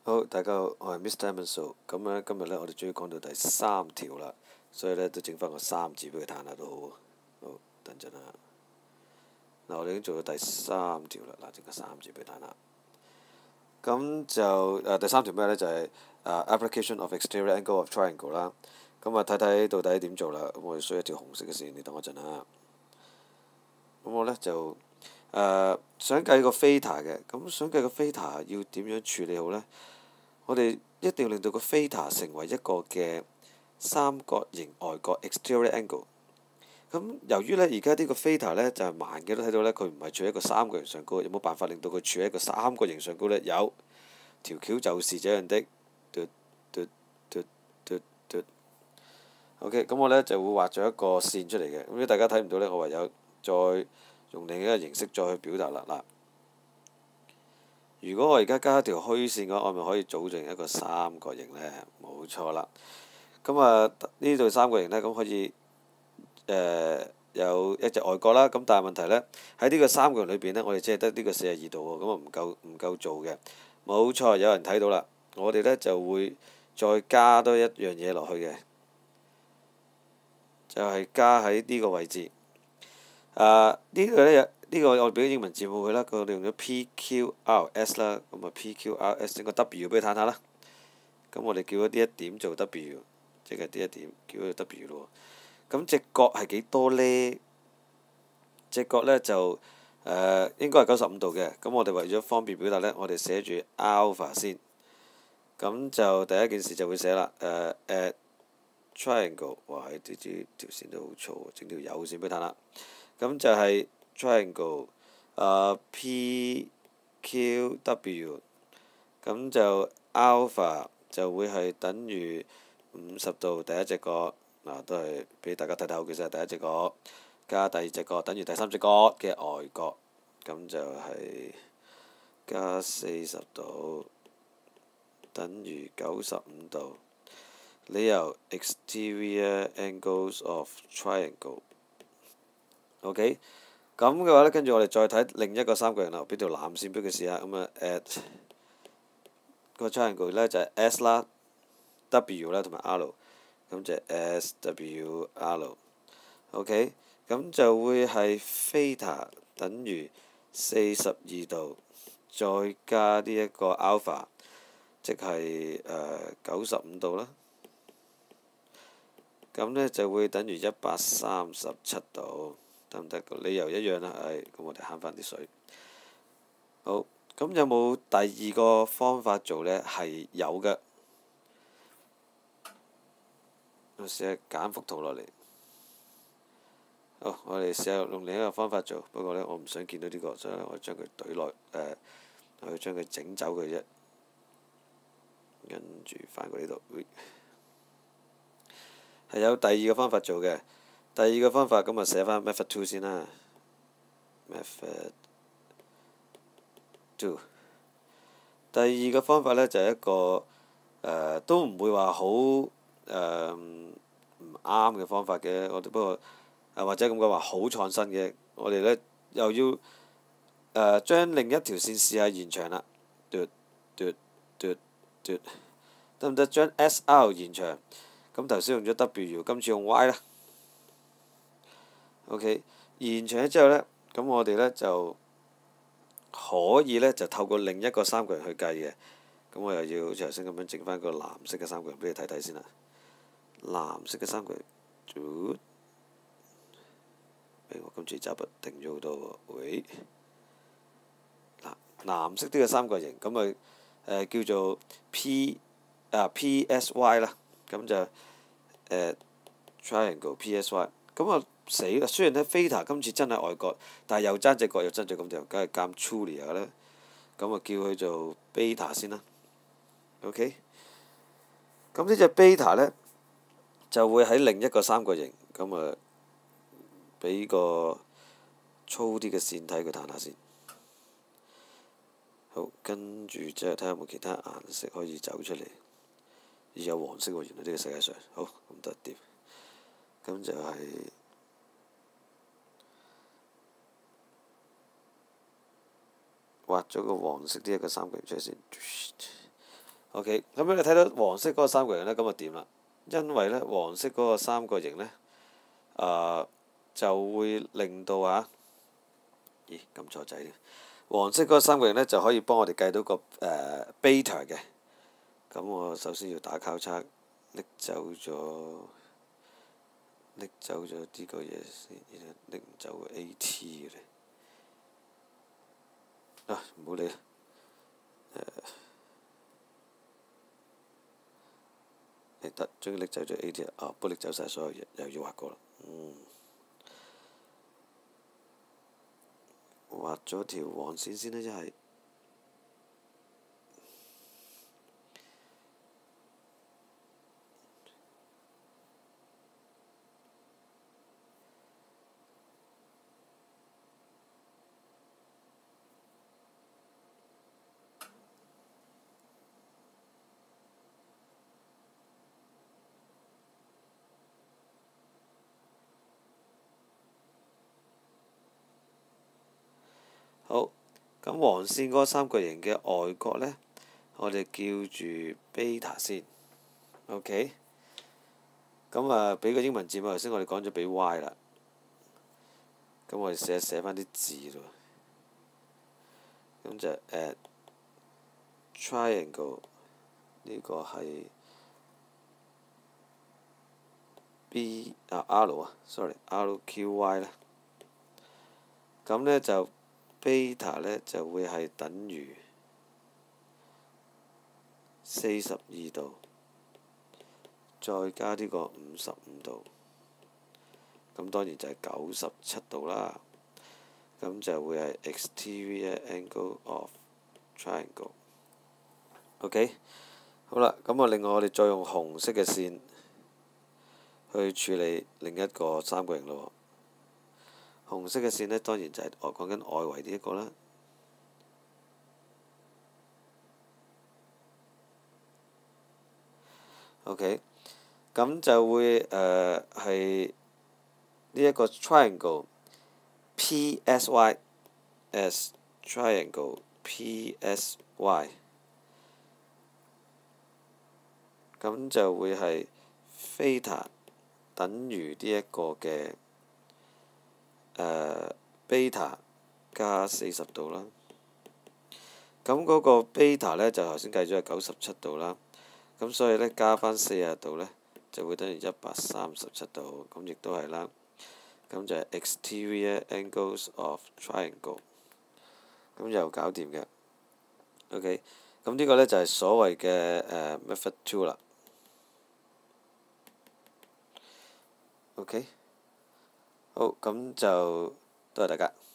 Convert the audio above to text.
好，大家好，我係 Mr. Emerson。咁咧，今日咧，我哋終於講到第三條啦，所以咧都整翻個三字俾佢彈下都好喎。好，等陣啊。嗱，我哋已經做到第三條啦，嗱，整個三字俾佢彈下。咁就第三條咩咧？就係application of exterior angle of triangle 啦。咁睇睇到底點做啦。咁我哋需要一條紅色嘅線，你等我陣啊。咁我咧就想計個 theta 嘅，咁想計個 theta 要點樣處理好呢？我哋一定要令到個 theta 成為一個嘅三角形外角 exterior angle。咁由於呢，而家呢個 theta 呢，就係盲嘅都睇到呢，佢唔係處喺一個三角形上高，有冇辦法令到佢處喺一個三角形上高呢？有，條橋就是這樣的。嘟嘟嘟嘟嘟。OK，咁我呢就會畫咗一個線出嚟嘅。咁如果大家睇唔到呢，我唯有再用另一個形式再去表達啦。嗱，如果我而家加一條虛線嘅話，我咪可以組成一個三角形呢？冇錯啦。咁呢度三角形呢，咁可以有一隻外角啦。咁但係問題呢，喺呢個三角形裏邊呢，我哋只係得呢個42度喎，咁唔夠做嘅。冇錯，有人睇到啦。我哋呢就會再加多一樣嘢落去嘅，就係加喺呢個位置。呢個我俾英文字母佢啦，我哋用咗 PQRS 啦，咁PQRS 整個 W 俾佢睇下啦。咁我哋叫咗呢一點做 W， 即係呢一點叫咗 W 咯。咁隻角係幾多呢？隻角呢就應該係95度嘅。咁我哋為咗方便表達呢，我哋寫住 alpha 先。咁就第一件事就會寫啦。at triangle， 哇！呢條線都好粗，整條有線俾佢睇啦。咁就係triangle PQW， 咁就 alpha 就會係等於50度第一隻角，都係俾大家睇睇好，其實係第一隻角加第二隻角等於第三隻角嘅外角，咁就係加40度等於95度。理由 exterior angles of triangle。OK， 咁嘅話呢，跟住我哋再睇另一個三角形啦，俾條藍線俾佢試下。咁at 個 triangle 呢就係 S 啦、W 啦同埋 R， 咁就係 SWR。OK， 咁就會係 theta 等於42度，再加呢一個 alpha， 即係95度啦。咁呢就會等於137度，得唔得？理由一樣啦，咁我哋慳翻啲水。好，咁有冇第二個方法做呢？係有嘅。我試下揀幅圖落嚟。好，我哋試下用另一個方法做，不過呢，我唔想見到呢個，所以我將佢懟落我要將佢整走佢啫。跟住翻過呢度。係有第二個方法做嘅。第二個方法咁寫翻 method 2先啦。method 2。第二個方法呢，就係一個都唔會話好唔啱嘅方法嘅。我哋不過或者咁講話好創新嘅。我哋呢又要將另一條線試下延長啦。得唔得？將 SR 延長。咁頭先用咗 W， 今次用 Y 啦。OK， 延長咗之後呢，咁我哋呢就可以呢就透過另一個三角形去計嘅。咁我又要好似頭先咁樣整翻個藍色嘅三角形俾你睇睇先啦。藍色嘅三角形，我今次揸筆定咗好多喎。喂，藍色啲嘅三角形，咁叫做 PSY 啦。咁就triangle PSY。咁死啦！雖然呢 theta 今次真係外角，但係又爭隻角又爭咗咁條，梗係監 Julia 啦。咁叫佢做 beta 先啦。OK。咁呢隻 beta 呢，就會喺另一個三角形，咁俾個粗啲嘅線體佢彈下先。好，跟住即係睇下有冇其他顏色可以走出嚟。有黃色喎，原來呢個世界上。好，咁得掂。咁就係畫咗個黃色啲一個三角形出嚟先。 OK， 咁你睇到黃色嗰個三角形呢，咁就掂啦。因為呢，黃色嗰個三角形呢，就會令到咦，撳錯掣添。黃色嗰個三角形呢，就可以幫我哋計到個beta 嘅。咁我首先要打交叉，拎走咗呢個嘢先，拎唔走個 AT 嘅咧。唔好理啦。得，終於拎走咗 AT 啦。不過拎走晒所有嘢，又要畫過啦。畫咗條黃線先啦，一係。好，咁黃線嗰個三角形嘅外角呢，我哋叫住 beta 先。OK， 咁俾個英文字母，頭先我哋講咗俾 y 啦。咁我哋寫翻啲字咯。咁就triangle 呢個係 RQY 啦。咁呢就 beta 呢就會係等於42度，再加呢個55度。咁當然就係97度啦。咁就會係 exterior angle of triangle。OK， 好啦，咁另外我哋再用紅色嘅線去處理另一個三角形咯。紅色嘅線呢，當然就係我講緊外圍呢一個啦。OK， 咁就會係呢一個 triangle PSY as triangle PSY， 咁就會係 theta 等於呢一個嘅beta 加40度啦。咁嗰個 beta 呢，就頭先計咗係97度啦。咁所以呢，加翻40度呢，就會等於137度。咁亦都係啦。咁就係 exterior angles of triangle。咁又搞掂嘅。OK， 咁呢個呢，就係所謂嘅method 2啦。OK， 好，咁就多謝大家。